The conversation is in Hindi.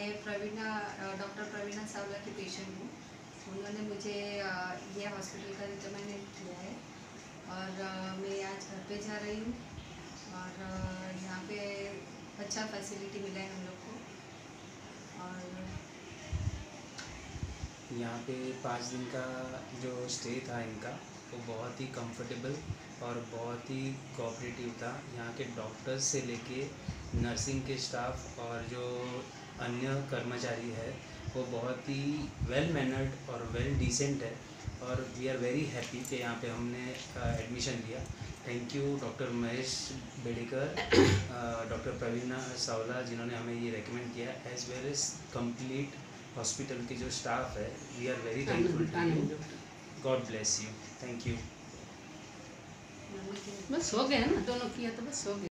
मैं डॉक्टर प्रवीणा सावला की पेशेंट हूँ। उन्होंने मुझे ये हॉस्पिटल का रिकमेंड किया है और मैं आज घर पे जा रही हूँ और यहाँ पे अच्छा फैसिलिटी मिला है हम लोग को। और यहाँ पे 5 दिन का जो स्टे था इनका वो बहुत ही कंफर्टेबल और बहुत ही कोऑपरेटिव था। यहाँ के डॉक्टर्स से लेके नर्सिंग के स्टाफ और जो अन्य कर्मचारी है वो बहुत ही वेल मैनर्ड और वेल डिसेंट है और वी आर वेरी हैप्पी कि यहाँ पे हमने एडमिशन लिया। Thank you doctor Mahesh Bedekar, doctor Praveena Savla जिन्होंने हमें ये रेकमेंड किया, as well as complete hospital के जो स्टाफ है। We are very thankful to you. God bless you. Thank you. बस हो गया ना, दोनों किया तो बस हो गया।